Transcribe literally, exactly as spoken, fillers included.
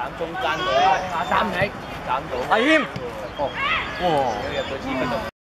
斬中間度啦，斬你斬到。 阿謙，哦，哇！ 入到前面度。